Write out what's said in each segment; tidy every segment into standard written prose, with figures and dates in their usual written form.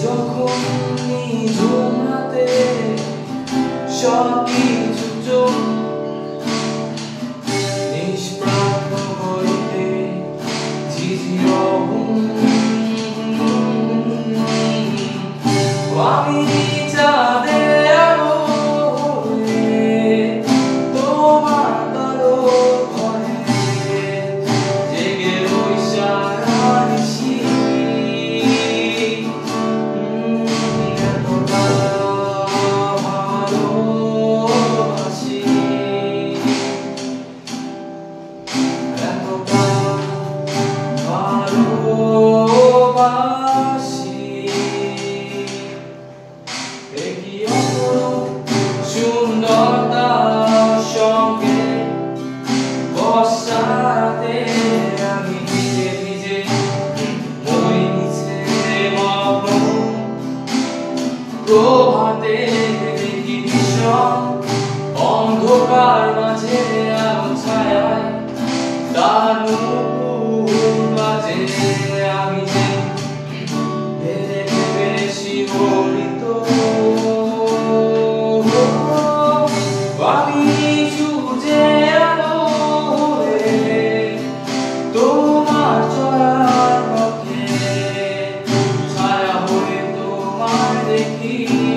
যখন নিঝুম রাতে সব কিছু চোখ নিষ্প্রাণ হইতে ঝিঝির আমি চাঁদের আলো হয়ে তোমার কালো ঘরে জেগে রই সারা নিশি এতটা ভালোবাসি এতটা ভালোবাসি দেখি অপরূপ সুন্দরতার সঙ্গে বর্ষাতে আমি ভিজে ভিজে মই নিচে মগ্ন প্রভাতে দেখি ভীষণ অন্ধকার মাঝে আলো ছায়ায় তার নূপুর বাজে আমি যে ভেবে ভেবে শিহরিত আমি সূর্যে আলো হয়ে তোমার চলার পথে ছায়া হয়ে তোমায় দেখি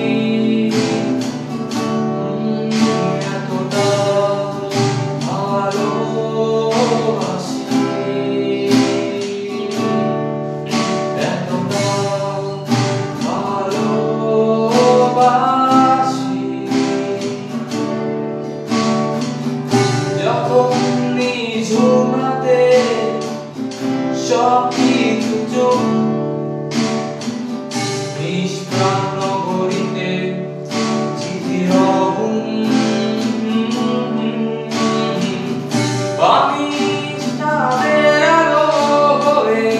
এতটা ভালোবাসি এতটা ভালোবাসি যখন নিঝুম রাতে সব কিছু চোখ নিষ্প্রাণ নগরীতে ঝিঝির আমি চাঁদের আলো হয়ে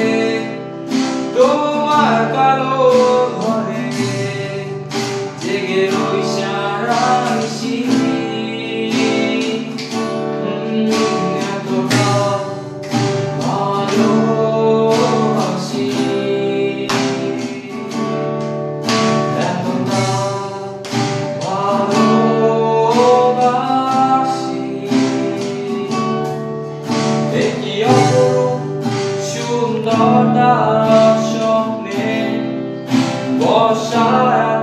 তোমার কালো ঘরে জেগে রই সারা নিশি এতটা ভালোবাসি এতটা ভালোবাসি দেখি অপরূপ সুন্দরতার স্বপ্নে বর্ষার